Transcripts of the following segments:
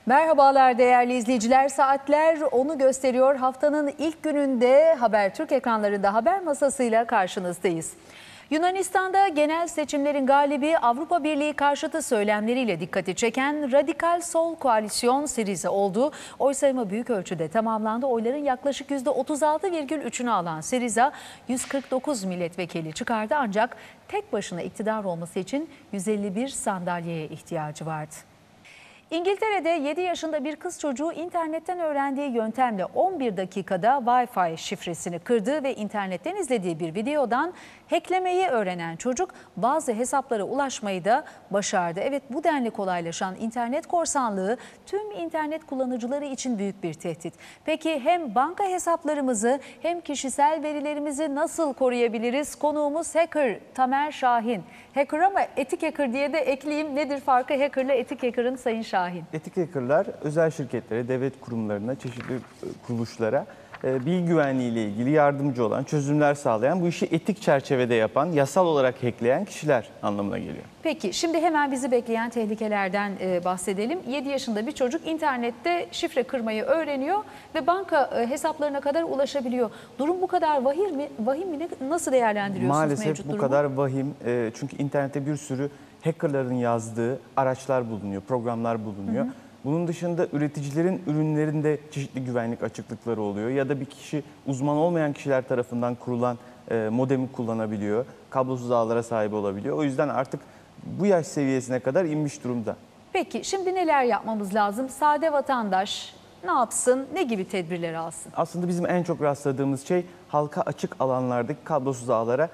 Merhabalar değerli izleyiciler. Saatler onu gösteriyor. Haftanın ilk gününde Habertürk ekranlarında haber masasıyla karşınızdayız. Yunanistan'da genel seçimlerin galibi Avrupa Birliği karşıtı söylemleriyle dikkati çeken radikal sol koalisyon Syriza oldu. Oy sayımı büyük ölçüde tamamlandı. Oyların yaklaşık %36,3'ünü alan Syriza 149 milletvekili çıkardı ancak tek başına iktidar olması için 151 sandalyeye ihtiyacı vardı. İngiltere'de 7 yaşında bir kız çocuğu internetten öğrendiği yöntemle 11 dakikada Wi-Fi şifresini kırdı ve internetten izlediği bir videodan hacklemeyi öğrenen çocuk bazı hesaplara ulaşmayı da başardı. Evet, bu denli kolaylaşan internet korsanlığı tüm internet kullanıcıları için büyük bir tehdit. Peki hem banka hesaplarımızı hem kişisel verilerimizi nasıl koruyabiliriz? Konuğumuz hacker Tamer Şahin. Hacker ama etik hacker diye de ekleyeyim. Nedir farkı hackerla etik hacker'ın Sayın Şahin? Etik hackerlar özel şirketlere, devlet kurumlarına, çeşitli kuruluşlara bilgi güvenliği ile ilgili yardımcı olan, çözümler sağlayan, bu işi etik çerçevede yapan, yasal olarak hackleyen kişiler anlamına geliyor. Peki şimdi hemen bizi bekleyen tehlikelerden bahsedelim. 7 yaşında bir çocuk internette şifre kırmayı öğreniyor ve banka hesaplarına kadar ulaşabiliyor. Durum bu kadar vahim mi? Nasıl değerlendiriyorsunuz Maalesef mevcut durumu? bu kadar vahim. Çünkü internette bir sürü hackerların yazdığı araçlar bulunuyor, programlar bulunuyor. Hı hı. Bunun dışında üreticilerin ürünlerinde çeşitli güvenlik açıklıkları oluyor. Ya da bir kişi, uzman olmayan kişiler tarafından kurulan modemi kullanabiliyor. Kablosuz ağlara sahip olabiliyor. O yüzden artık bu yaş seviyesine kadar inmiş durumda. Peki şimdi neler yapmamız lazım? Sade vatandaş ne yapsın, ne gibi tedbirler alsın? Aslında bizim en çok rastladığımız şey halka açık alanlardaki kablosuz ağlara,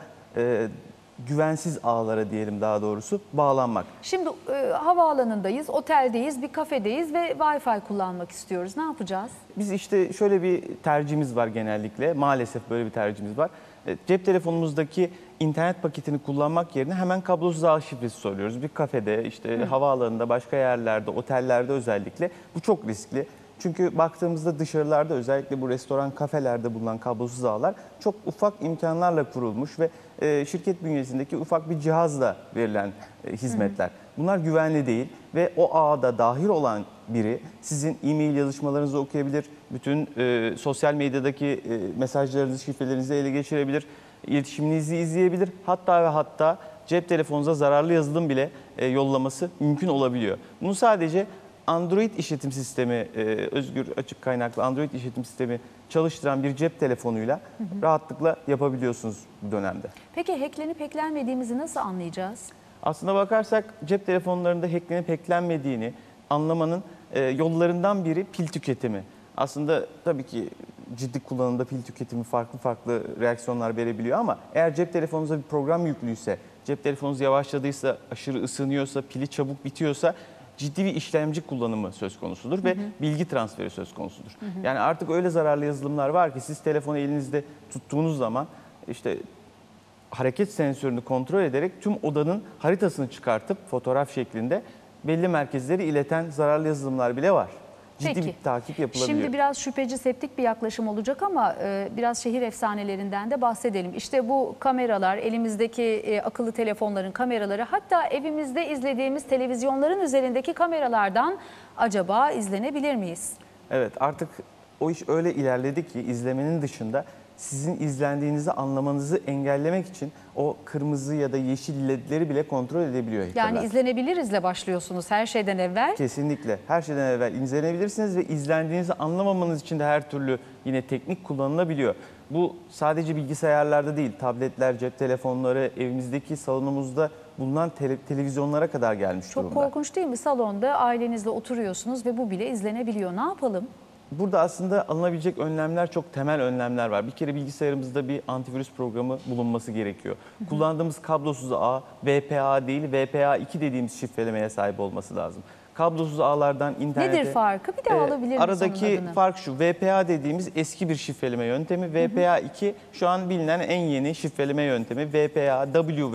güvensiz ağlara diyelim daha doğrusu, bağlanmak. Şimdi havaalanındayız, oteldeyiz, bir kafedeyiz ve Wi-Fi kullanmak istiyoruz. Ne yapacağız? Biz işte şöyle bir tercihimiz var genellikle. Maalesef böyle bir tercihimiz var. Cep telefonumuzdaki internet paketini kullanmak yerine hemen kablosuz ağ şifresi soruyoruz. Bir kafede, işte havaalanında, başka yerlerde, otellerde özellikle. Bu çok riskli. Çünkü baktığımızda dışarılarda, özellikle bu restoran, kafelerde bulunan kablosuz ağlar çok ufak imkanlarla kurulmuş ve şirket bünyesindeki ufak bir cihazla verilen hizmetler. Bunlar güvenli değil ve o ağda dahil olan biri sizin e-mail yazışmalarınızı okuyabilir, bütün sosyal medyadaki mesajlarınızı, şifrelerinizi ele geçirebilir, iletişiminizi izleyebilir. Hatta ve hatta cep telefonunuza zararlı yazılım bile yollaması mümkün olabiliyor. Bunu sadece Android işletim sistemi, özgür açık kaynaklı Android işletim sistemi çalıştıran bir cep telefonuyla rahatlıkla yapabiliyorsunuz bu dönemde. Peki hacklenip hacklenmediğimizi nasıl anlayacağız? Aslına bakarsak cep telefonlarında hacklenip hacklenmediğini anlamanın yollarından biri pil tüketimi. Aslında tabii ki ciddi kullanımda pil tüketimi farklı reaksiyonlar verebiliyor ama eğer cep telefonunuza bir program yüklüyse, cep telefonunuz yavaşladıysa, aşırı ısınıyorsa, pili çabuk bitiyorsa ciddi bir işlemci kullanımı söz konusudur ve bilgi transferi söz konusudur. Yani artık öyle zararlı yazılımlar var ki siz telefonu elinizde tuttuğunuz zaman işte hareket sensörünü kontrol ederek tüm odanın haritasını çıkartıp fotoğraf şeklinde belli merkezleri ileten zararlı yazılımlar bile var. Ciddi Peki. bir takip yapılabiliyor. Şimdi biraz şüpheci, septik bir yaklaşım olacak ama biraz şehir efsanelerinden de bahsedelim. İşte bu kameralar, elimizdeki akıllı telefonların kameraları, hatta evimizde izlediğimiz televizyonların üzerindeki kameralardan acaba izlenebilir miyiz? Evet, artık o iş öyle ilerledi ki izlemenin dışında sizin izlendiğinizi anlamanızı engellemek için o kırmızı ya da yeşil ledleri bile kontrol edebiliyor hackerlar. Yani izlenebilirizle başlıyorsunuz her şeyden evvel. Kesinlikle. Her şeyden evvel izlenebilirsiniz ve izlendiğinizi anlamamanız için de her türlü yine teknik kullanılabiliyor. Bu sadece bilgisayarlarda değil, tabletler, cep telefonları, evimizdeki salonumuzda bulunan televizyonlara kadar gelmiş durumda. Çok korkunç değil mi? Salonda ailenizle oturuyorsunuz ve bu bile izlenebiliyor. Ne yapalım? Burada aslında alınabilecek önlemler, çok temel önlemler var. Bir kere bilgisayarımızda bir antivirüs programı bulunması gerekiyor. Kullandığımız kablosuz ağ VPA değil, VPA2 dediğimiz şifrelemeye sahip olması lazım. Kablosuz ağlardan internete... Nedir farkı? Bir daha alabilir miyiz aradaki onun adını? fark şu: VPA dediğimiz eski bir şifreleme yöntemi. VPA2 şu an bilinen en yeni şifreleme yöntemi. VPA,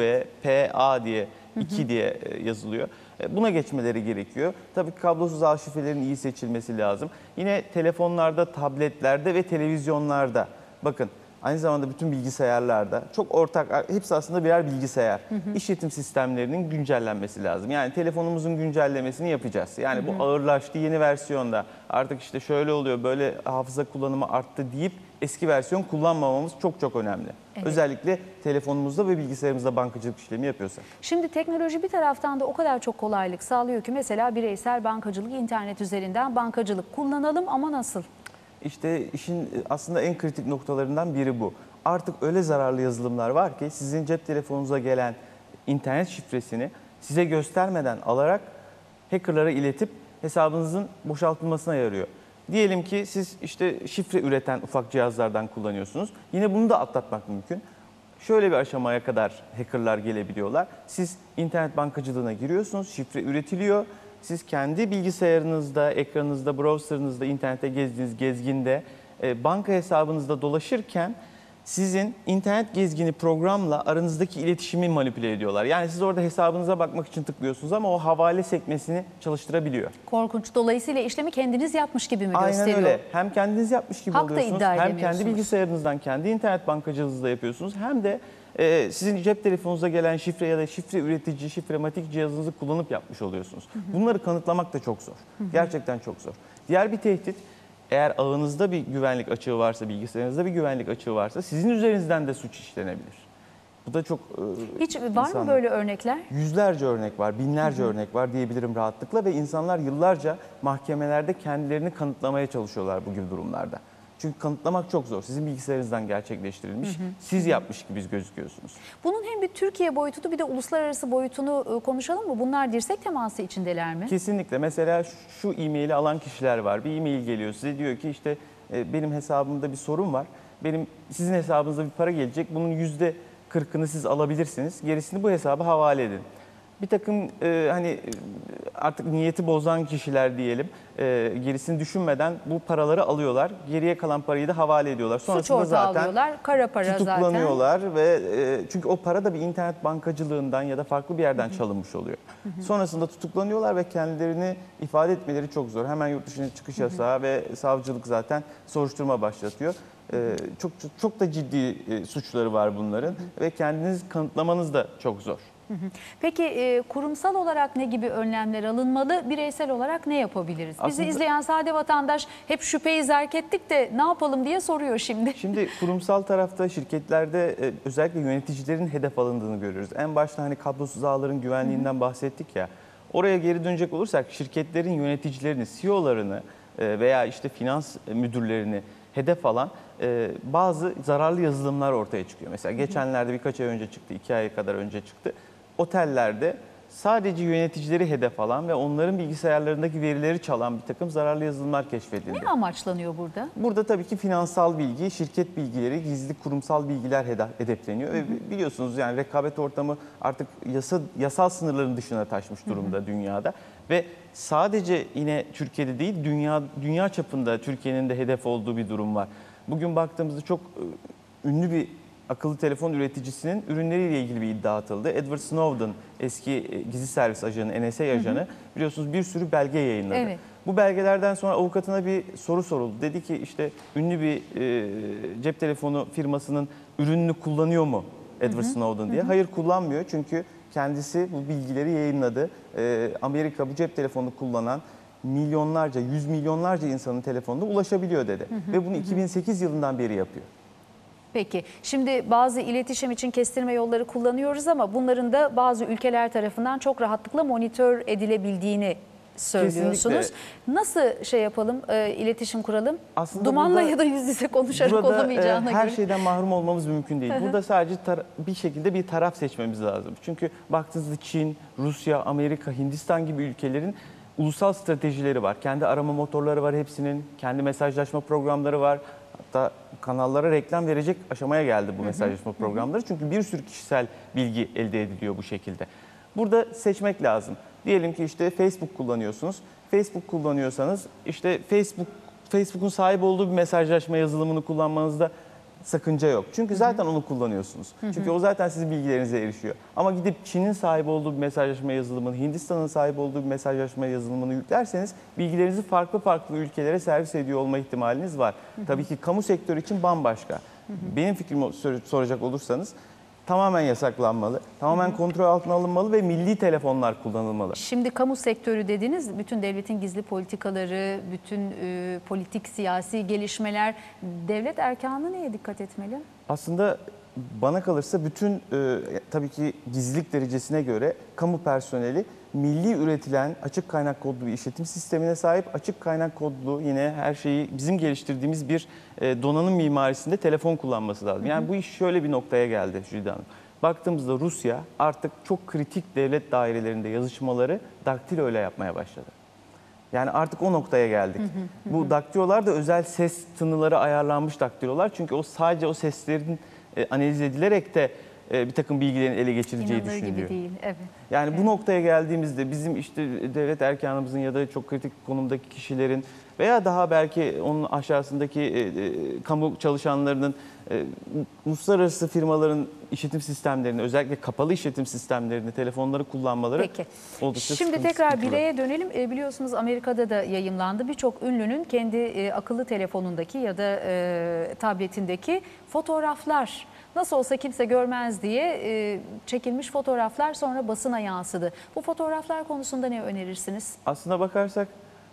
WPA diye 2 diye yazılıyor. Buna geçmeleri gerekiyor. Tabii kablosuz ağ şifrelerin iyi seçilmesi lazım. Yine telefonlarda, tabletlerde ve televizyonlarda. Bakın, aynı zamanda bütün bilgisayarlarda çok ortak, hepsi aslında birer bilgisayar. İşletim sistemlerinin güncellenmesi lazım. Yani telefonumuzun güncellemesini yapacağız. Yani bu ağırlaştı, yeni versiyonda artık işte şöyle oluyor, böyle hafıza kullanımı arttı deyip eski versiyon kullanmamamız çok çok önemli. Evet. Özellikle telefonumuzda ve bilgisayarımızda bankacılık işlemi yapıyorsak. Şimdi teknoloji bir taraftan da o kadar çok kolaylık sağlıyor ki mesela bireysel bankacılık, internet üzerinden bankacılık kullanalım ama nasıl? İşte işin aslında en kritik noktalarından biri bu. Artık öyle zararlı yazılımlar var ki sizin cep telefonunuza gelen internet şifresini size göstermeden alarak hackerlara iletip hesabınızın boşaltılmasına yarıyor. Diyelim ki siz işte şifre üreten ufak cihazlardan kullanıyorsunuz. Yine bunu da atlatmak mümkün. Şöyle bir aşamaya kadar hackerlar gelebiliyorlar. Siz internet bankacılığına giriyorsunuz, şifre üretiliyor. Siz kendi bilgisayarınızda, ekranınızda, browserınızda, internette gezdiğiniz gezginde, banka hesabınızda dolaşırken sizin internet gezgini programla aranızdaki iletişimi manipüle ediyorlar. Yani siz orada hesabınıza bakmak için tıklıyorsunuz ama o havale sekmesini çalıştırabiliyor. Korkunç. Dolayısıyla işlemi kendiniz yapmış gibi mi gösteriyor? Aynen öyle. Hem kendiniz yapmış gibi Hak da oluyorsunuz, iddia hem kendi edemiyorsunuz. bilgisayarınızdan, kendi internet bankacılığınızda yapıyorsunuz. Hem de sizin cep telefonunuza gelen şifre ya da şifre üretici, şifrematik cihazınızı kullanıp yapmış oluyorsunuz. Bunları kanıtlamak da çok zor. Gerçekten çok zor. Diğer bir tehdit, eğer ağınızda bir güvenlik açığı varsa, bilgisayarınızda bir güvenlik açığı varsa sizin üzerinizden de suç işlenebilir. Bu da çok Hiç var mı böyle örnekler? Yüzlerce örnek var, binlerce örnek var diyebilirim rahatlıkla ve insanlar yıllarca mahkemelerde kendilerini kanıtlamaya çalışıyorlar bu gibi durumlarda. Çünkü kanıtlamak çok zor. Sizin bilgisayarınızdan gerçekleştirilmiş, siz yapmış gibi gözüküyorsunuz. Bunun hem bir Türkiye boyutunu bir de uluslararası boyutunu konuşalım mı? Bunlar dirsek teması içindeler mi? Kesinlikle. Mesela şu e-maili alan kişiler var. Bir e-mail geliyor size, diyor ki işte benim hesabımda bir sorun var. Sizin hesabınıza bir para gelecek. Bunun %40'ını siz alabilirsiniz. Gerisini bu hesaba havale edin. Bir takım artık niyeti bozan kişiler diyelim, gerisini düşünmeden bu paraları alıyorlar. Geriye kalan parayı da havale ediyorlar. Suç ortağı alıyorlar, kara para zaten. Tutuklanıyorlar ve çünkü o para da bir internet bankacılığından ya da farklı bir yerden çalınmış oluyor. Sonrasında tutuklanıyorlar ve kendilerini ifade etmeleri çok zor. Hemen yurt dışına çıkış yasağı ve savcılık zaten soruşturma başlatıyor. Çok da ciddi suçları var bunların ve kendiniz kanıtlamanız da çok zor. Peki kurumsal olarak ne gibi önlemler alınmalı, bireysel olarak ne yapabiliriz? Bizi izleyen sade vatandaş hep şüpheyi zerk ettik de ne yapalım diye soruyor şimdi. Şimdi kurumsal tarafta, şirketlerde özellikle yöneticilerin hedef alındığını görüyoruz. En başta hani kablosuz ağların güvenliğinden bahsettik ya. Oraya geri dönecek olursak şirketlerin yöneticilerini, CEO'larını veya işte finans müdürlerini hedef alan bazı zararlı yazılımlar ortaya çıkıyor. Mesela geçenlerde birkaç ay önce çıktı, 2 ay kadar önce çıktı. Otellerde sadece yöneticileri hedef alan ve onların bilgisayarlarındaki verileri çalan bir takım zararlı yazılımlar keşfedildi. Ne amaçlanıyor burada? Burada tabii ki finansal bilgi, şirket bilgileri, gizli kurumsal bilgiler hedefleniyor. Ve biliyorsunuz yani rekabet ortamı artık yasal sınırların dışına taşmış durumda dünyada. Ve sadece yine Türkiye'de değil, dünya çapında Türkiye'nin de hedef olduğu bir durum var. Bugün baktığımızda çok ünlü bir akıllı telefon üreticisinin ürünleriyle ilgili bir iddia atıldı. Edward Snowden, eski gizli servis ajanı, NSA ajanı, biliyorsunuz bir sürü belge yayınladı. Evet. Bu belgelerden sonra avukatına bir soru soruldu. Dedi ki işte ünlü bir cep telefonu firmasının ürününü kullanıyor mu Edward Snowden diye. Hayır, kullanmıyor çünkü kendisi bu bilgileri yayınladı. Amerika bu cep telefonunu kullanan milyonlarca, 100 milyonlarca insanın telefonuna ulaşabiliyor dedi. Ve bunu 2008 yılından beri yapıyor. Peki, şimdi bazı iletişim için kestirme yolları kullanıyoruz ama bunların da bazı ülkeler tarafından çok rahatlıkla monitör edilebildiğini söylüyorsunuz. Kesinlikle. Nasıl şey yapalım, iletişim kuralım? Aslında dumanla ya da yüz yüze konuşarak olamayacağına her göre. Şeyden mahrum olmamız mümkün değil. Burada sadece bir şekilde bir taraf seçmemiz lazım. Çünkü baktığınızda Çin, Rusya, Amerika, Hindistan gibi ülkelerin ulusal stratejileri var. Kendi arama motorları var hepsinin, kendi mesajlaşma programları var. Hatta kanallara reklam verecek aşamaya geldi bu mesajlaşma programları. Çünkü bir sürü kişisel bilgi elde ediliyor bu şekilde. Burada seçmek lazım. Diyelim ki işte Facebook kullanıyorsunuz. Facebook kullanıyorsanız işte Facebook'un sahip olduğu bir mesajlaşma yazılımını kullanmanızda sakınca yok. Çünkü zaten onu kullanıyorsunuz. Çünkü o zaten sizin bilgilerinize erişiyor. Ama gidip Çin'in sahip olduğu bir mesajlaşma yazılımını, Hindistan'ın sahip olduğu bir mesajlaşma yazılımını yüklerseniz bilgilerinizi farklı ülkelere servis ediyor olma ihtimaliniz var. Tabii ki kamu sektörü için bambaşka. Benim fikrimi soracak olursanız tamamen yasaklanmalı, tamamen kontrol altına alınmalı ve milli telefonlar kullanılmalı. Şimdi kamu sektörü dediniz, bütün devletin gizli politikaları, bütün politik siyasi gelişmeler, devlet erkanı neye dikkat etmeli? Aslında bana kalırsa bütün tabii ki gizlilik derecesine göre kamu personeli milli üretilen açık kaynak kodlu bir işletim sistemine sahip, açık kaynak kodlu yine her şeyi bizim geliştirdiğimiz bir donanım mimarisinde telefon kullanması lazım. Yani bu iş şöyle bir noktaya geldi Jülide Hanım. Baktığımızda Rusya artık çok kritik devlet dairelerinde yazışmaları daktilo ile yapmaya başladı. Yani artık o noktaya geldik. Bu daktilolar da özel ses tınıları ayarlanmış daktilolar. Çünkü o sadece o seslerin analiz edilerek de bir takım bilgilerin ele geçireceği İnanılır düşünülüyor. gibi değil. Evet. Yani Evet. bu noktaya geldiğimizde bizim işte devlet erkanımızın ya da çok kritik konumdaki kişilerin veya daha belki onun aşağısındaki kamu çalışanlarının uluslararası firmaların işletim sistemlerini, özellikle kapalı işletim sistemlerini, telefonları kullanmaları Peki. oldukça Şimdi tekrar sıkıntılı. bireye dönelim. Biliyorsunuz Amerika'da da yayımlandı. Birçok ünlünün kendi akıllı telefonundaki ya da tabletindeki fotoğraflar, nasıl olsa kimse görmez diye çekilmiş fotoğraflar sonra basına yansıdı. Bu fotoğraflar konusunda ne önerirsiniz? Aslına bakarsak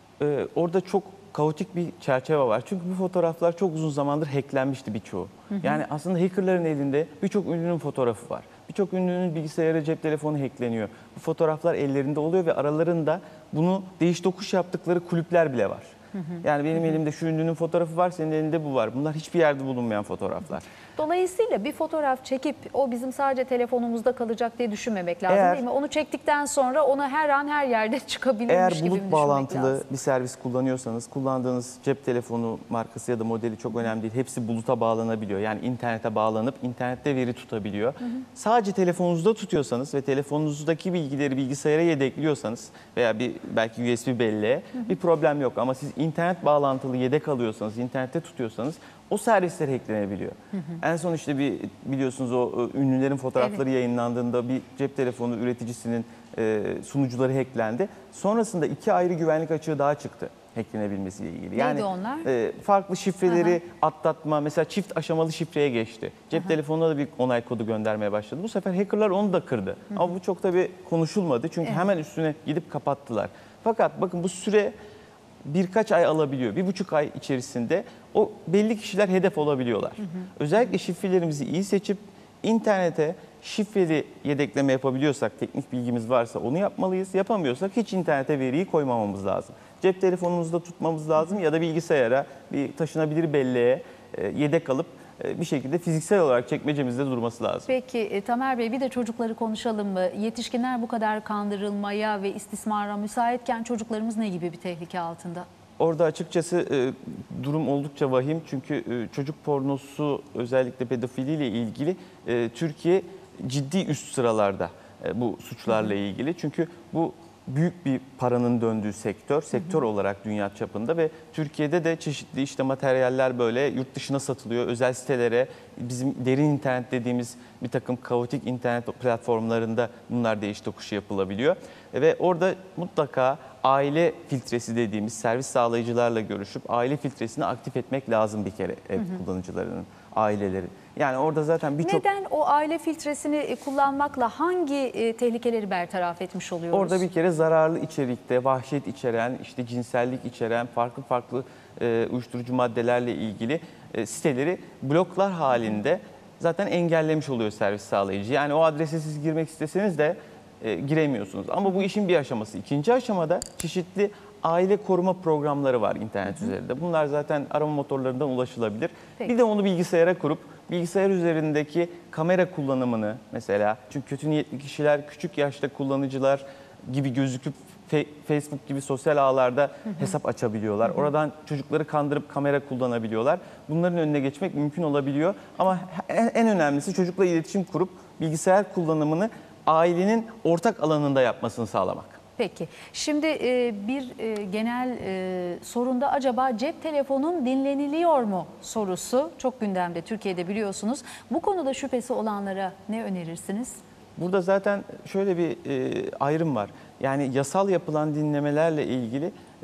orada çok kaotik bir çerçeve var. Çünkü bu fotoğraflar çok uzun zamandır hacklenmişti birçoğu. Yani aslında hackerların elinde birçok ünlünün fotoğrafı var. Birçok ünlünün bilgisayarı, cep telefonu hackleniyor. Bu fotoğraflar ellerinde oluyor ve aralarında bunu değiş tokuş yaptıkları kulüpler bile var. Yani benim elimde şu ünlünün fotoğrafı var, senin elinde bu var. Bunlar hiçbir yerde bulunmayan fotoğraflar. Dolayısıyla bir fotoğraf çekip o bizim sadece telefonumuzda kalacak diye düşünmemek lazım, Eğer- değil mi? Onu çektikten sonra onu her an her yerde çıkabilirmiş Eğer gibi mi bulut düşünmek bağlantılı lazım? bir servis kullanıyorsanız, kullandığınız cep telefonu markası ya da modeli çok önemli değil. Hepsi buluta bağlanabiliyor. Yani internete bağlanıp internette veri tutabiliyor. Sadece telefonunuzda tutuyorsanız ve telefonunuzdaki bilgileri bilgisayara yedekliyorsanız veya belki USB belleğe bir problem yok. Ama siz internet bağlantılı yedek alıyorsanız, internette tutuyorsanız o servisler hacklenebiliyor. En son işte biliyorsunuz o ünlülerin fotoğrafları yayınlandığında bir cep telefonu üreticisinin sunucuları hacklendi. Sonrasında 2 ayrı güvenlik açığı daha çıktı hacklenebilmesiyle ilgili. Neydi onlar? Farklı şifreleri atlatma, mesela çift aşamalı şifreye geçti. Cep telefonuna da bir onay kodu göndermeye başladı. Bu sefer hackerlar onu da kırdı. Ama bu çok tabii konuşulmadı çünkü hemen üstüne gidip kapattılar. Fakat bakın bu süre birkaç ay alabiliyor. 1,5 ay içerisinde o belli kişiler hedef olabiliyorlar. Özellikle şifrelerimizi iyi seçip internete şifreli yedekleme yapabiliyorsak, teknik bilgimiz varsa onu yapmalıyız. Yapamıyorsak hiç internete veriyi koymamamız lazım. Cep telefonumuzda tutmamız lazım ya da bilgisayara bir taşınabilir belleğe yedek alıp bir şekilde fiziksel olarak çekmecemizde durması lazım. Peki Tamer Bey, bir de çocukları konuşalım mı? Yetişkinler bu kadar kandırılmaya ve istismara müsaitken çocuklarımız ne gibi bir tehlike altında? Orada açıkçası durum oldukça vahim çünkü çocuk pornosu özellikle pedofiliyle ilgili Türkiye ciddi üst sıralarda bu suçlarla ilgili. Çünkü bu büyük bir paranın döndüğü sektör olarak dünya çapında ve Türkiye'de de çeşitli işte materyaller böyle yurt dışına satılıyor. Özel sitelere, bizim derin internet dediğimiz bir takım kaotik internet platformlarında bunlar değiş tokuşu yapılabiliyor. Ve orada mutlaka aile filtresi dediğimiz servis sağlayıcılarla görüşüp aile filtresini aktif etmek lazım bir kere ev kullanıcılarının, ailelerin. Yani orada zaten birçok... Neden o aile filtresini kullanmakla hangi tehlikeleri bertaraf etmiş oluyoruz? Orada bir kere zararlı içerikte, vahşet içeren, işte cinsellik içeren, farklı uyuşturucu maddelerle ilgili siteleri bloklar halinde zaten engellemiş oluyor servis sağlayıcı. Yani o adrese siz girmek isteseniz de giremiyorsunuz. Ama bu işin bir aşaması. İkinci aşamada çeşitli aile koruma programları var internet üzerinde. Bunlar zaten arama motorlarından ulaşılabilir. Peki. Bir de onu bilgisayara kurup bilgisayar üzerindeki kamera kullanımını mesela, çünkü kötü niyetli kişiler küçük yaşta kullanıcılar gibi gözüküp Facebook gibi sosyal ağlarda hesap açabiliyorlar. Oradan çocukları kandırıp kamera kullanabiliyorlar. Bunların önüne geçmek mümkün olabiliyor. Ama en önemlisi çocukla iletişim kurup bilgisayar kullanımını ailenin ortak alanında yapmasını sağlamak. Peki. Şimdi bir genel sorunda acaba cep telefonum dinleniliyor mu sorusu çok gündemde Türkiye'de, biliyorsunuz. Bu konuda şüphesi olanlara ne önerirsiniz? Burada zaten şöyle bir ayrım var. Yani yasal yapılan dinlemelerle ilgili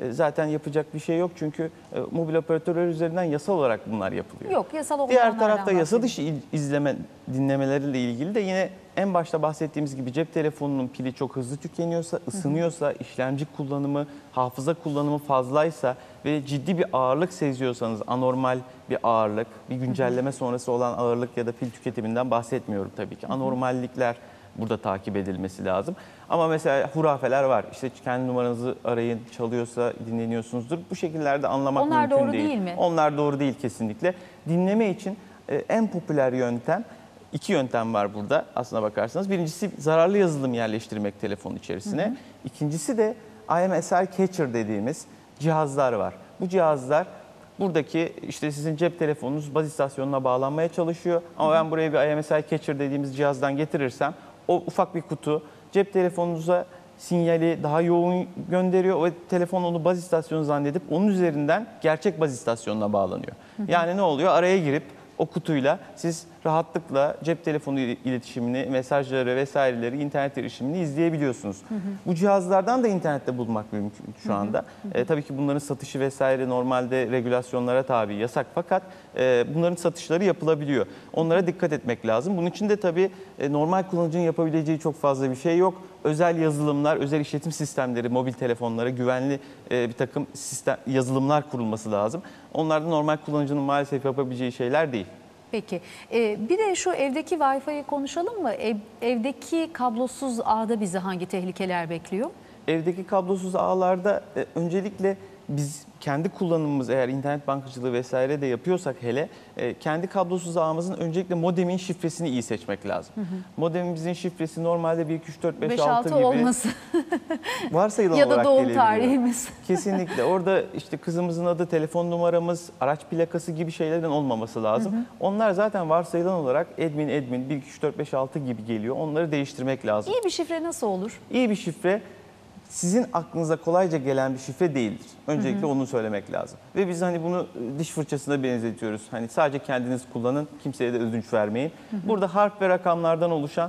zaten yapacak bir şey yok. Çünkü mobil operatörler üzerinden yasal olarak bunlar yapılıyor. Yok, yasal olmayanlardan Diğer tarafta yasa bahsediyorum. dışı izleme dinlemeleriyle ilgili de yine en başta bahsettiğimiz gibi cep telefonunun pili çok hızlı tükeniyorsa, ısınıyorsa, işlemci kullanımı, hafıza kullanımı fazlaysa ve ciddi bir ağırlık seziyorsanız, anormal bir ağırlık, bir güncelleme sonrası olan ağırlık ya da pil tüketiminden bahsetmiyorum tabii ki. Anormallikler burada takip edilmesi lazım. Ama mesela hurafeler var. İşte kendi numaranızı arayın, çalıyorsa dinleniyorsunuzdur. Bu şekillerde anlamak Onlar mümkün doğru değil. değil mi? Onlar doğru değil kesinlikle. Dinleme için en popüler yöntem, iki yöntem var burada aslına bakarsanız. Birincisi zararlı yazılım yerleştirmek telefon içerisine. İkincisi de IMSI Catcher dediğimiz cihazlar var. Bu cihazlar buradaki işte sizin cep telefonunuz baz istasyonuna bağlanmaya çalışıyor. Ama ben buraya bir IMSI Catcher dediğimiz cihazdan getirirsem o ufak bir kutu cep telefonunuza sinyali daha yoğun gönderiyor. O telefon onu baz istasyonu zannedip onun üzerinden gerçek baz istasyonuna bağlanıyor. Yani ne oluyor? Araya girip o kutuyla siz rahatlıkla cep telefonu iletişimini, mesajları vesaireleri, internet erişimini izleyebiliyorsunuz. Bu cihazlardan da internette bulmak mümkün şu anda. Tabii ki bunların satışı vesaire normalde regülasyonlara tabi, yasak, fakat bunların satışları yapılabiliyor. Onlara dikkat etmek lazım. Bunun için de tabii normal kullanıcının yapabileceği çok fazla bir şey yok. Özel yazılımlar, özel işletim sistemleri, mobil telefonlara güvenli bir takım yazılımlar kurulması lazım. Onlar da normal kullanıcının maalesef yapabileceği şeyler değil. Peki. Bir de şu evdeki Wi-Fi'yi konuşalım mı? Evdeki kablosuz ağda bizi hangi tehlikeler bekliyor? Evdeki kablosuz ağlarda öncelikle biz kendi kullanımımız, eğer internet bankacılığı vesaire de yapıyorsak hele, kendi kablosuz ağımızın öncelikle modemin şifresini iyi seçmek lazım. Modemimizin şifresi normalde 1, 2, 3, 4, 5, 6 gibi olması varsayılan ya da olarak doğum gelebiliyor. tarihimiz. Kesinlikle. Orada işte kızımızın adı, telefon numaramız, araç plakası gibi şeylerin olmaması lazım. Onlar zaten varsayılan olarak admin 1, 2, 3, 4, 5, 6 gibi geliyor. Onları değiştirmek lazım. İyi bir şifre nasıl olur? İyi bir şifre sizin aklınıza kolayca gelen bir şifre değildir. Öncelikle onu söylemek lazım. Ve biz hani bunu diş fırçasına benzetiyoruz. Hani sadece kendiniz kullanın, kimseye de ödünç vermeyin. Burada harf ve rakamlardan oluşan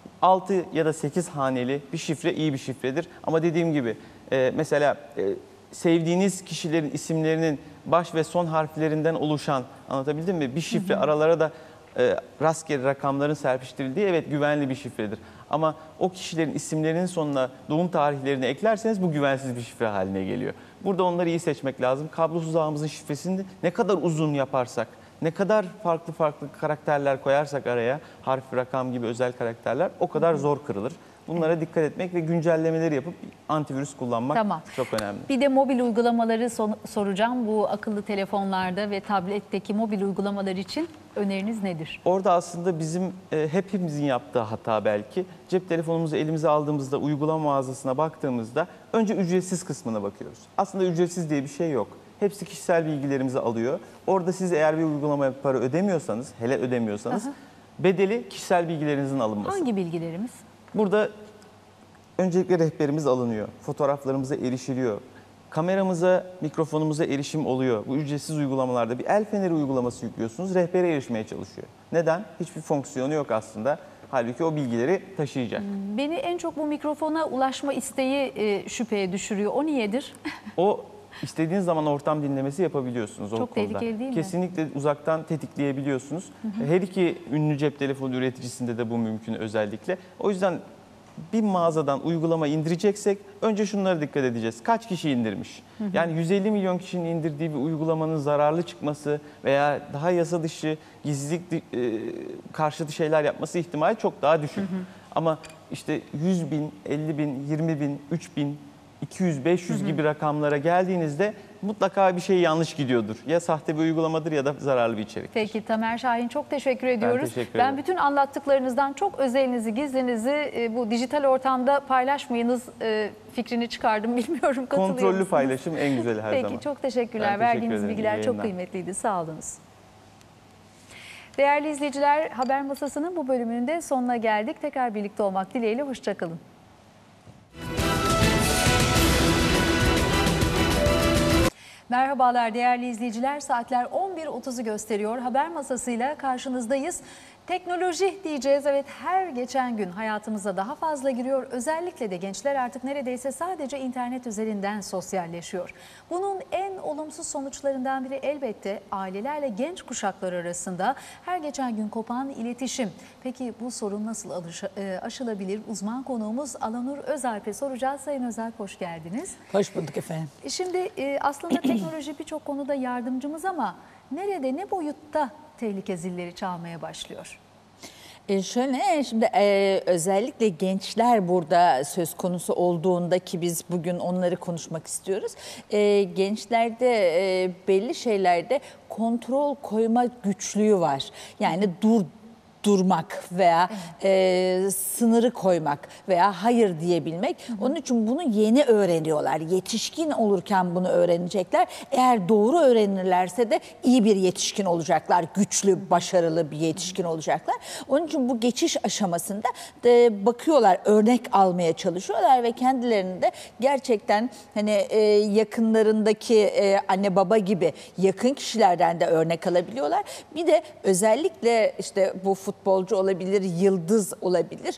6 ya da 8 haneli bir şifre iyi bir şifredir. Ama dediğim gibi mesela sevdiğiniz kişilerin isimlerinin baş ve son harflerinden oluşan, anlatabildim mi? Bir şifre aralara da rastgele rakamların serpiştirildiği, evet, güvenli bir şifredir. Ama o kişilerin isimlerinin sonuna doğum tarihlerini eklerseniz bu güvensiz bir şifre haline geliyor. Burada onları iyi seçmek lazım. Kablosuz ağımızın şifresini ne kadar uzun yaparsak, ne kadar farklı karakterler koyarsak araya, harf, rakam gibi özel karakterler, o kadar zor kırılır. Bunlara dikkat etmek ve güncellemeleri yapıp antivirüs kullanmak çok önemli. Bir de mobil uygulamaları soracağım. Bu akıllı telefonlarda ve tabletteki mobil uygulamalar için öneriniz nedir? Orada aslında bizim hepimizin yaptığı hata belki. Cep telefonumuzu elimize aldığımızda, uygulama mağazasına baktığımızda önce ücretsiz kısmına bakıyoruz. Aslında ücretsiz diye bir şey yok. Hepsi kişisel bilgilerimizi alıyor. Orada siz eğer bir uygulamaya para ödemiyorsanız, hele ödemiyorsanız, bedeli kişisel bilgilerinizin alınması. Hangi bilgilerimiz? Burada öncelikle rehberimiz alınıyor, fotoğraflarımıza erişiliyor, kameramıza, mikrofonumuza erişim oluyor. Bu ücretsiz uygulamalarda bir el feneri uygulaması yüklüyorsunuz, rehbere erişmeye çalışıyor. Neden? Hiçbir fonksiyonu yok aslında. Halbuki o bilgileri taşıyacak. Beni en çok bu mikrofona ulaşma isteği şüpheye düşürüyor. O niyedir? O istediğiniz zaman ortam dinlemesi yapabiliyorsunuz. Çok o konuda. tehlikeli değil mi? Kesinlikle uzaktan tetikleyebiliyorsunuz. Her iki ünlü cep telefonu üreticisinde de bu mümkün özellikle. O yüzden bir mağazadan uygulama indireceksek önce şunlara dikkat edeceğiz. Kaç kişi indirmiş? Yani 150 milyon kişinin indirdiği bir uygulamanın zararlı çıkması veya daha yasa dışı, gizlilik karşıtı şeyler yapması ihtimali çok daha düşük. Ama işte 100 bin, 50 bin, 20 bin, 3 bin, 200, 500 gibi rakamlara geldiğinizde mutlaka bir şey yanlış gidiyordur. Ya sahte bir uygulamadır ya da zararlı bir içerik. Peki Tamer Şahin, çok teşekkür ediyoruz. teşekkür ederim. Ben bütün anlattıklarınızdan çok özelinizi, gizlinizi bu dijital ortamda paylaşmayınız fikrini çıkardım. Bilmiyorum, katılıyor musunuz? Kontrollü paylaşım en güzeli her zaman. Peki, çok teşekkürler. Ben teşekkür Verdiğiniz ederim. bilgiler İyi çok yayınlar. kıymetliydi. Sağ olunuz. Değerli izleyiciler, Haber Masası'nın bu bölümünün de sonuna geldik. Tekrar birlikte olmak dileğiyle. Hoşçakalın. Merhabalar değerli izleyiciler. Saatler 11.30'u gösteriyor. Haber Masası'yla karşınızdayız. Teknoloji diyeceğiz. Evet, her geçen gün hayatımıza daha fazla giriyor. Özellikle de gençler artık neredeyse sadece internet üzerinden sosyalleşiyor. Bunun en olumsuz sonuçlarından biri elbette ailelerle genç kuşaklar arasında her geçen gün kopan iletişim. Peki bu sorun nasıl aşılabilir? Uzman konuğumuz Alanur Özalp'e soracağız. Sayın Özalp, hoş geldiniz. Hoş bulduk efendim. Şimdi aslında teknoloji birçok konuda yardımcımız ama nerede, ne boyutta tehlike zilleri çalmaya başlıyor? Şimdi özellikle gençler burada söz konusu olduğunda ki biz bugün onları konuşmak istiyoruz. Gençlerde belli şeylerde kontrol koyma güçlüğü var. Yani durmak veya sınırı koymak veya hayır diyebilmek. Onun için bunu yeni öğreniyorlar. Yetişkin olurken bunu öğrenecekler. Eğer doğru öğrenirlerse de iyi bir yetişkin olacaklar. Güçlü, başarılı bir yetişkin olacaklar. Onun için bu geçiş aşamasında bakıyorlar, örnek almaya çalışıyorlar ve kendilerini de gerçekten hani yakınlarındaki anne baba gibi yakın kişilerden de örnek alabiliyorlar. Bir de özellikle işte bu futbolcu olabilir, yıldız olabilir.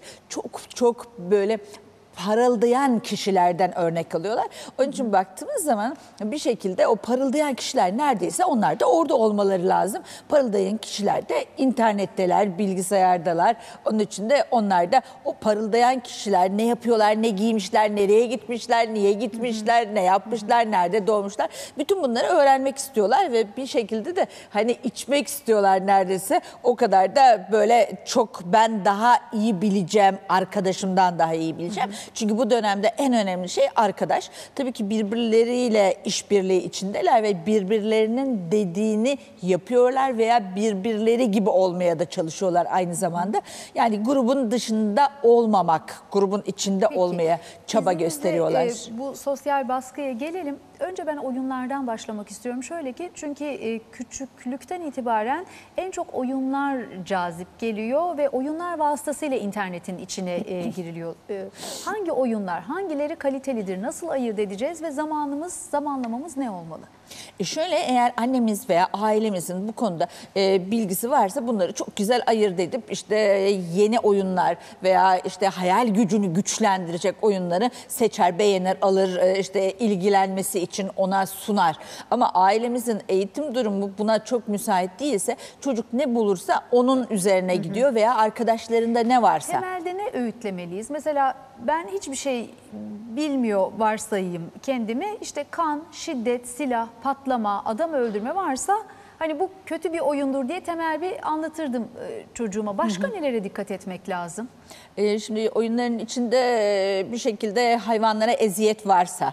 Çok böyle parıldayan kişilerden örnek alıyorlar. Onun için baktığımız zaman bir şekilde o parıldayan kişiler neredeyse onlar da orada olmaları lazım. Parıldayan kişiler de internetteler, bilgisayardalar. Onun için de onlar da o parıldayan kişiler ne yapıyorlar, ne giymişler, nereye gitmişler, niye gitmişler, ne yapmışlar, nerede doğmuşlar. Bütün bunları öğrenmek istiyorlar ve bir şekilde de hani içmek istiyorlar neredeyse. O kadar da böyle çok ben daha iyi bileceğim, arkadaşımdan daha iyi bileceğim. Çünkü bu dönemde en önemli şey arkadaş. Tabii ki birbirleriyle işbirliği içindeler ve birbirlerinin dediğini yapıyorlar veya birbirleri gibi olmaya da çalışıyorlar aynı zamanda. Yani grubun dışında olmamak, grubun içinde olmaya çaba gösteriyorlar. Bu sosyal baskıya gelelim. Önce ben oyunlardan başlamak istiyorum. Şöyle ki çünkü küçüklükten itibaren en çok oyunlar cazip geliyor ve oyunlar vasıtasıyla internetin içine giriliyor. Hangi oyunlar, hangileri kalitelidir, nasıl ayırt edeceğiz ve zamanlamamız ne olmalı? Şöyle eğer annemiz veya ailemizin bu konuda bilgisi varsa bunları çok güzel ayırt edip işte yeni oyunlar veya işte hayal gücünü güçlendirecek oyunları seçer, beğenir, alır, işte ilgilenmesi için ona sunar. Ama ailemizin eğitim durumu buna çok müsait değilse çocuk ne bulursa onun üzerine gidiyor veya arkadaşlarında ne varsa. Temelde ne öğütlemeliyiz? Mesela ben hiçbir şey bilmiyor varsayayım kendimi. İşte kan, şiddet, silah, patlama, adam öldürme varsa hani bu kötü bir oyundur diye temel bir anlatırdım çocuğuma. Başka nelere dikkat etmek lazım? Şimdi oyunların içinde bir şekilde hayvanlara eziyet varsa,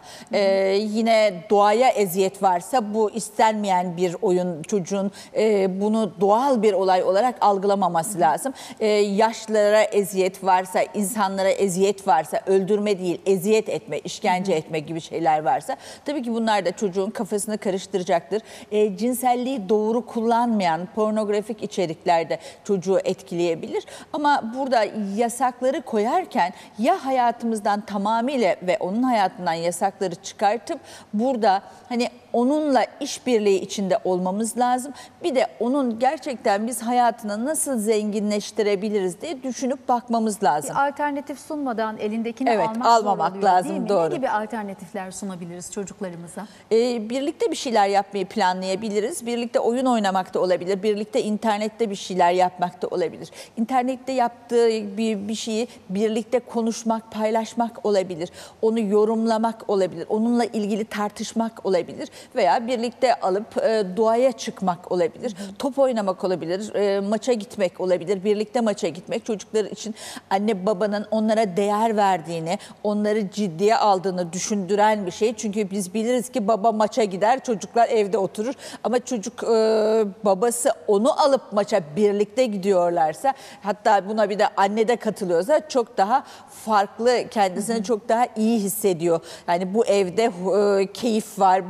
yine doğaya eziyet varsa bu istenmeyen bir oyun, çocuğun bunu doğal bir olay olarak algılamaması lazım. Yaşlılara eziyet varsa, insanlara eziyet varsa, öldürme değil, eziyet etme, işkence etme gibi şeyler varsa tabii ki bunlar da çocuğun kafasını karıştıracaktır. Cinselliği doğru kullanmayan pornografik içeriklerde çocuğu etkileyebilir. Ama burada yasakları koyarken ya hayatımızdan tamamıyla ve onun hayatından yasakları çıkartıp burada hani onunla işbirliği içinde olmamız lazım. Bir de onun gerçekten biz hayatını nasıl zenginleştirebiliriz diye düşünüp bakmamız lazım. Bir alternatif sunmadan elindekini almamak lazım, değil mi? doğru. Ne gibi alternatifler sunabiliriz çocuklarımıza? Birlikte bir şeyler yapmayı planlayabiliriz. Birlikte oyun oynamak da olabilir. Birlikte internette bir şeyler yapmak da olabilir. İnternette yaptığı bir şeyi birlikte konuşmak, paylaşmak olabilir. Onu yorumlamak olabilir. Onunla ilgili tartışmak olabilir. Veya birlikte alıp doğaya çıkmak olabilir. Top oynamak olabilir. Maça gitmek olabilir. Birlikte maça gitmek çocuklar için anne babanın onlara değer verdiğini, onları ciddiye aldığını düşündüren bir şey. Çünkü biz biliriz ki baba maça gider, çocuklar evde oturur. Ama çocuk babası onu alıp maça birlikte gidiyorlarsa, hatta buna bir de anne de katılıyorsa çok daha farklı, kendisini çok daha iyi hissediyor. Yani bu evde keyif var, bu evde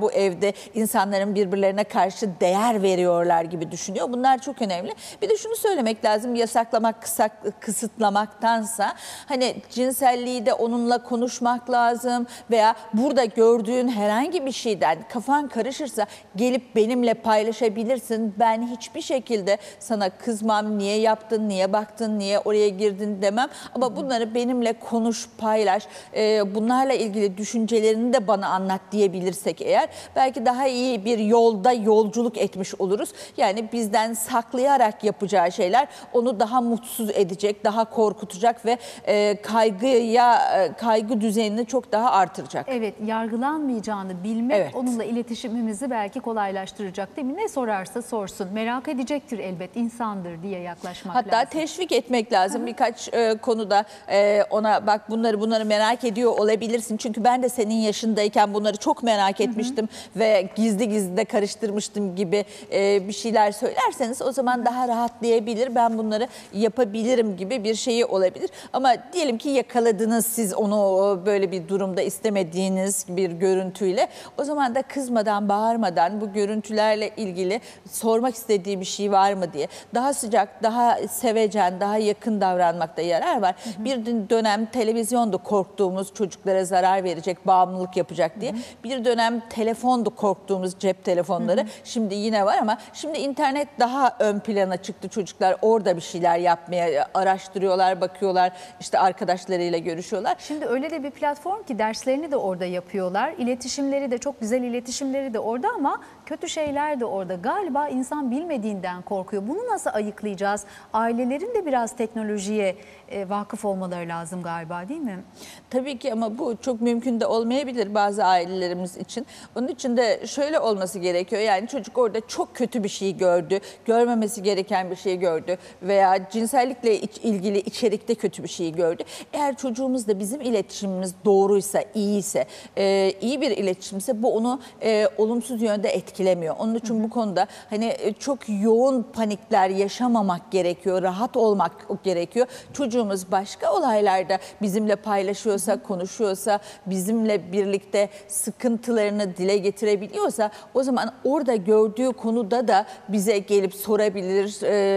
de insanların birbirlerine karşı değer veriyorlar gibi düşünüyor. Bunlar çok önemli. Bir de şunu söylemek lazım, yasaklamak, kısıtlamaktansa hani cinselliği de onunla konuşmak lazım veya burada gördüğün herhangi bir şeyden kafan karışırsa gelip benimle paylaşabilirsin. Ben hiçbir şekilde sana kızmam, niye yaptın, niye baktın, niye oraya girdin demem. Ama bunları benimle konuş, paylaş. Bunlarla ilgili düşüncelerini de bana anlat diyebilirsek eğer belki daha iyi bir yolculuk etmiş oluruz. Yani bizden saklayarak yapacağı şeyler onu daha mutsuz edecek, daha korkutacak ve kaygı düzeyini çok daha artıracak. Evet, yargılanmayacağını bilmek Evet. onunla iletişimimizi belki kolaylaştıracak değil mi? Ne sorarsa sorsun, merak edecektir elbet, insandır diye yaklaşmak Hatta lazım. teşvik etmek lazım birkaç konuda ona bak bunları merak ediyor olabilirsin. Çünkü ben de senin yaşındayken bunları çok merak etmiştim ve gizli gizli de karıştırmıştım gibi bir şeyler söylerseniz o zaman daha rahatlayabilir. Ben bunları yapabilirim gibi bir şeyi olabilir. Ama diyelim ki yakaladınız siz onu böyle bir durumda istemediğiniz bir görüntüyle. O zaman da kızmadan, bağırmadan bu görüntülerle ilgili sormak istediği bir şey var mı diye daha sıcak, daha sevecen, daha yakın davranmakta yarar var. Bir dönem televizyonda korktuğumuz çocuklara zarar verecek, bağımlılık yapacak diye. Bir dönem telefonda korktuğumuz cep telefonları şimdi yine var ama şimdi internet daha ön plana çıktı. Çocuklar orada bir şeyler yapmaya araştırıyorlar, bakıyorlar, işte arkadaşlarıyla görüşüyorlar. Şimdi öyle de bir platform ki derslerini de orada yapıyorlar. İletişimleri de çok güzel, iletişimleri de orada ama kötü şeyler de orada. Galiba insan bilmediğinden korkuyor. Bunu nasıl ayıklayacağız? Ailelerin de biraz teknolojiye vakıf olmaları lazım galiba, değil mi? Tabii ki ama bu çok mümkün de olmayabilir bazı ailelerimiz için. Onun için de şöyle olması gerekiyor. Yani çocuk orada çok kötü bir şey gördü, görmemesi gereken bir şey gördü veya cinsellikle ilgili içerikte kötü bir şey gördü. Eğer çocuğumuz da bizim iletişimimiz doğruysa, iyiyse, iyi bir iletişimse bu onu olumsuz yönde etkilemiyor. Onun için bu konuda hani çok yoğun panikler yaşamamak gerekiyor, rahat olmak gerekiyor. Çocuğumuz başka olaylarda bizimle paylaşıyorsa, konuşuyorsa, bizimle birlikte sıkıntılarını dile getirebiliyorsa o zaman orada gördüğü konuda da bize gelip sorabilir.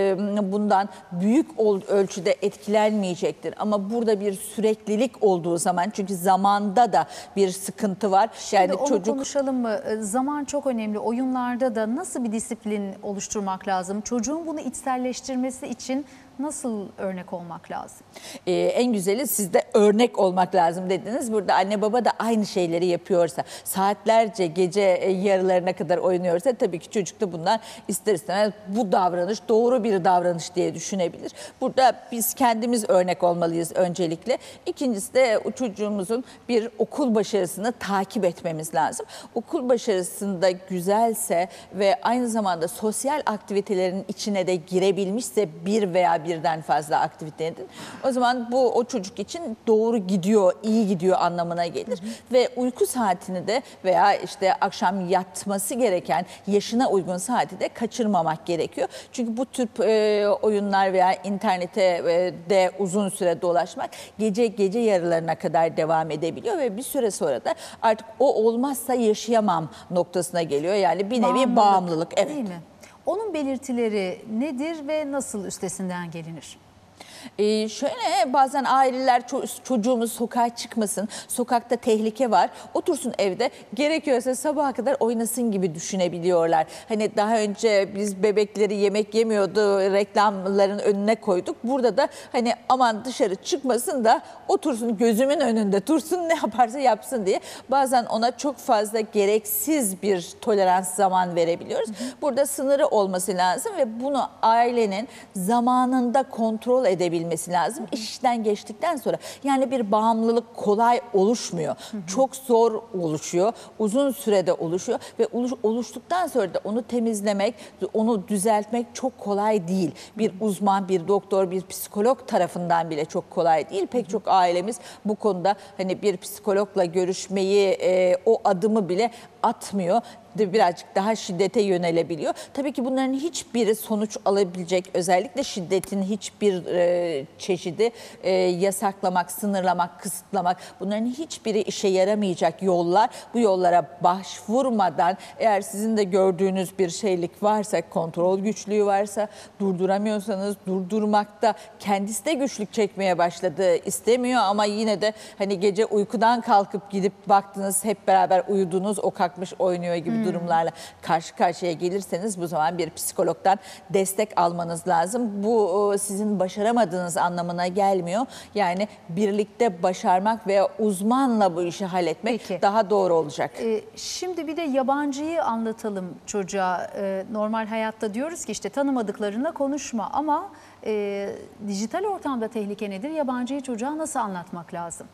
Bundan büyük ölçüde etkilenmeyecektir. Ama burada bir süreklilik olduğu zaman çünkü zamanda da bir sıkıntı var. Şimdi onu konuşalım mı? Zaman çok önemli. Oyunlarda da nasıl bir disiplin oluşturmak lazım? Çocuğun bunu içselleştirmesi için nasıl örnek olmak lazım? En güzeli sizde örnek olmak lazım dediniz. Burada anne baba da aynı şeyleri yapıyorsa, saatlerce gece yarılarına kadar oynuyorsa tabii ki çocuk da bundan ister istemez bu davranış doğru bir davranış diye düşünebilir. Burada biz kendimiz örnek olmalıyız öncelikle. İkincisi de çocuğumuzun bir okul başarısını takip etmemiz lazım. Okul başarısında güzelse ve aynı zamanda sosyal aktivitelerin içine de girebilmişse bir veya birden fazla aktivitenin o zaman bu o çocuk için doğru gidiyor, iyi gidiyor anlamına gelir. Ve uyku saatini de veya işte akşam yatması gereken yaşına uygun saati de kaçırmamak gerekiyor. Çünkü bu tür oyunlar veya internete de uzun süre dolaşmak gece yarılarına kadar devam edebiliyor ve bir süre sonra da artık o olmazsa yaşayamam noktasına geliyor. Yani bir nevi bağımlılık. Evet. Değil mi? Onun belirtileri nedir ve nasıl üstesinden gelinir? Şöyle bazen aileler çocuğumuz sokağa çıkmasın, sokakta tehlike var, otursun evde gerekiyorsa sabaha kadar oynasın gibi düşünebiliyorlar. Hani daha önce biz bebekleri yemek yemiyordu, reklamların önüne koyduk. Burada da hani aman dışarı çıkmasın da otursun gözümün önünde dursun ne yaparsa yapsın diye. Bazen ona çok fazla gereksiz bir tolerans zaman verebiliyoruz. Burada sınırı olması lazım ve bunu ailenin zamanında kontrol edebilmesi lazım. İş işten geçtikten sonra yani bir bağımlılık kolay oluşmuyor. Çok zor oluşuyor. Uzun sürede oluşuyor ve oluştuktan sonra da onu temizlemek, onu düzeltmek çok kolay değil. Bir uzman, bir doktor, bir psikolog tarafından bile çok kolay değil. Pek çok ailemiz bu konuda hani bir psikologla görüşmeyi, o adımı bile atmıyor. Birazcık daha şiddete yönelebiliyor. Tabii ki bunların hiçbiri sonuç alabilecek, özellikle şiddetin hiçbir çeşidi yasaklamak, sınırlamak, kısıtlamak, bunların hiçbiri işe yaramayacak yollar. Bu yollara başvurmadan, eğer sizin de gördüğünüz bir şeylik varsa, kontrol güçlüğü varsa, durduramıyorsanız, durdurmakta kendisi de güçlük çekmeye başladı, istemiyor ama yine de hani gece uykudan kalkıp gidip baktınız, hep beraber uyudunuz, o kalkmış oynuyor gibi durumlarla karşı karşıya gelirseniz, bu zaman bir psikologdan destek almanız lazım. Bu sizin başaramadığınız anlamına gelmiyor. Yani birlikte başarmak veya uzmanla bu işi halletmek daha doğru olacak. Şimdi bir de yabancıyı anlatalım çocuğa. Normal hayatta diyoruz ki işte tanımadıklarına konuşma, ama dijital ortamda tehlike nedir? Yabancıyı çocuğa nasıl anlatmak lazım?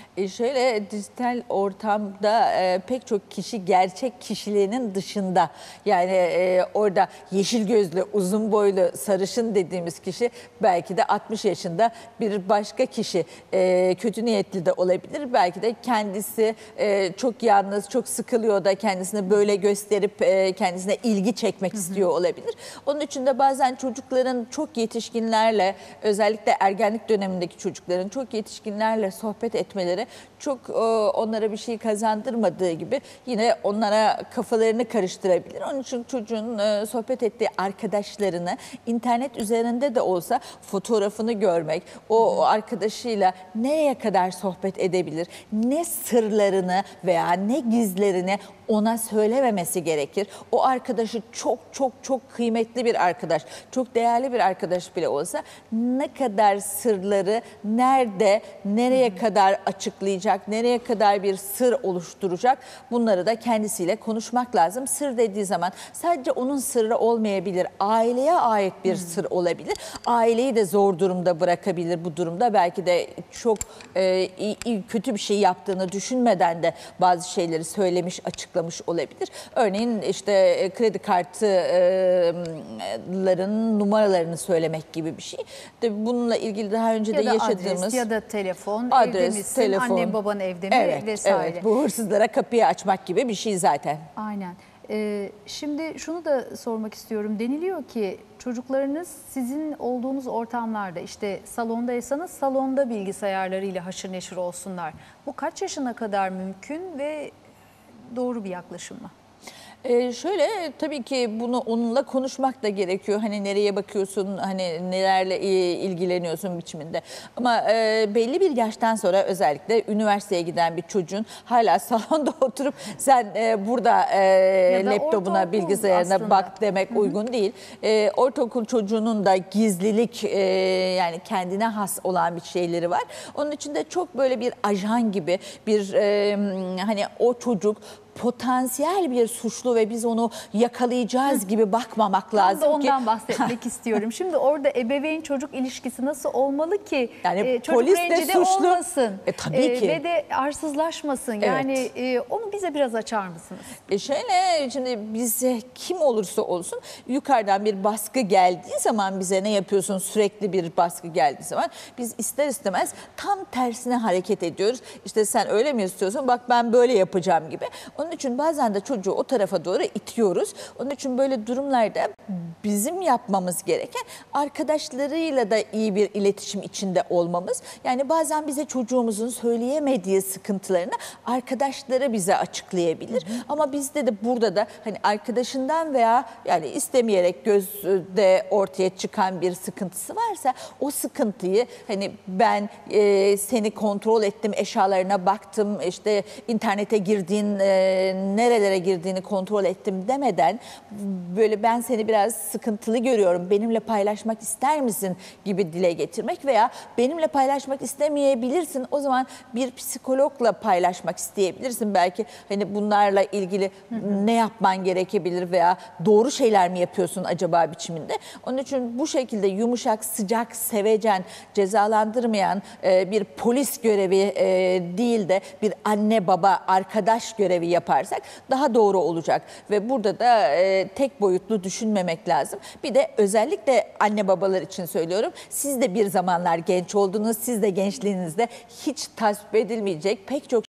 Şöyle, dijital ortamda pek çok kişi gerçek kişiliğinin dışında. Yani orada yeşil gözlü, uzun boylu, sarışın dediğimiz kişi belki de 60 yaşında bir başka kişi. Kötü niyetli de olabilir. Belki de kendisi çok yalnız, çok sıkılıyor da kendisini böyle gösterip kendisine ilgi çekmek istiyor olabilir. Onun için de bazen çocukların çok yetişkinlerle, özellikle ergenlik dönemindeki çocukların çok yetişkinlerle sohbet etmeleri çok onlara bir şey kazandırmadığı gibi yine onlara kafalarını karıştırabilir. Onun için çocuğun sohbet ettiği arkadaşlarını internet üzerinde de olsa fotoğrafını görmek, o arkadaşıyla nereye kadar sohbet edebilir, ne sırlarını veya ne gizlerini ona söylememesi gerekir. O arkadaşı çok çok çok kıymetli bir arkadaş, çok değerli bir arkadaş bile olsa ne kadar sırları nerede, nereye kadar açıklayacak, nereye kadar bir sır oluşturacak, bunları da kendisiyle konuşmak lazım. Sır dediği zaman sadece onun sırrı olmayabilir, aileye ait bir sır olabilir. Aileyi de zor durumda bırakabilir bu durumda. Belki de çok kötü bir şey yaptığını düşünmeden de bazı şeyleri söylemiş, açıklamış olabilir. Örneğin işte kredi kartların numaralarını söylemek gibi bir şey. Bununla ilgili daha önce de yaşadığımız... Adres ya da telefon, adres, evde misin, telefon, annen baban evde mi vesaire. Evet, bu hırsızlara kapıyı açmak gibi bir şey zaten. Aynen. Şimdi şunu da sormak istiyorum. Deniliyor ki çocuklarınız sizin olduğunuz ortamlarda, işte salondaysanız salonda bilgisayarlarıyla haşır neşir olsunlar. Bu kaç yaşına kadar mümkün ve doğru bir yaklaşım mı? Şöyle, tabii ki bunu onunla konuşmak da gerekiyor. Hani nereye bakıyorsun, hani nelerle ilgileniyorsun biçiminde. Ama belli bir yaştan sonra, özellikle üniversiteye giden bir çocuğun hala salonda oturup sen burada laptopuna, bilgisayarına aslında bak demek uygun değil. Ortaokul çocuğunun da gizlilik, yani kendine has olan bir şeyleri var. Onun için de çok böyle bir ajan gibi bir hani o çocuk potansiyel bir suçlu ve biz onu yakalayacağız gibi bakmamak lazım ki. Ondan bahsetmek istiyorum. Şimdi orada ebeveyn çocuk ilişkisi nasıl olmalı ki yani çocuk polis rencide de suçlu olmasın tabii ki. Ve de arsızlaşmasın. Evet. Yani onu bize biraz açar mısınız? Şöyle, şimdi bize kim olursa olsun yukarıdan bir baskı geldiği zaman, bize ne yapıyorsun, sürekli bir baskı geldiği zaman biz ister istemez tam tersine hareket ediyoruz. İşte sen öyle mi istiyorsun, bak ben böyle yapacağım gibi. Onun için bazen de çocuğu o tarafa doğru itiyoruz. Onun için böyle durumlarda bizim yapmamız gereken arkadaşlarıyla da iyi bir iletişim içinde olmamız. Yani bazen bize çocuğumuzun söyleyemediği sıkıntılarını arkadaşları bize açıklayabilir. Ama bizde de burada da hani arkadaşından veya yani istemeyerek gözde ortaya çıkan bir sıkıntısı varsa, o sıkıntıyı hani ben seni kontrol ettim, eşyalarına baktım, işte internete girdiğin nerelere girdiğini kontrol ettim demeden, böyle ben seni biraz sıkıntılı görüyorum, benimle paylaşmak ister misin gibi dile getirmek veya benimle paylaşmak istemeyebilirsin, o zaman bir psikologla paylaşmak isteyebilirsin. Belki hani bunlarla ilgili ne yapman gerekebilir veya doğru şeyler mi yapıyorsun acaba biçiminde. Onun için bu şekilde yumuşak, sıcak, sevecen, cezalandırmayan bir polis görevi değil de bir anne baba, arkadaş görevi yaparsak daha doğru olacak. Ve burada da tek boyutlu düşünmemek lazım. Bir de özellikle anne babalar için söylüyorum. Siz de bir zamanlar genç oldunuz. Siz de gençliğinizde hiç tasvip edilmeyecek pek çok